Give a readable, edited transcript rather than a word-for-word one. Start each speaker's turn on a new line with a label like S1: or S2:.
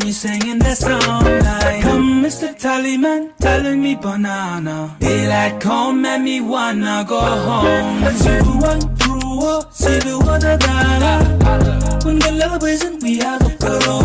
S1: me singing that song like, come Mr. Tallyman, telling me banana. Daylight come and me wanna go home. See the one through, see the one that when the love isn't we have a girl.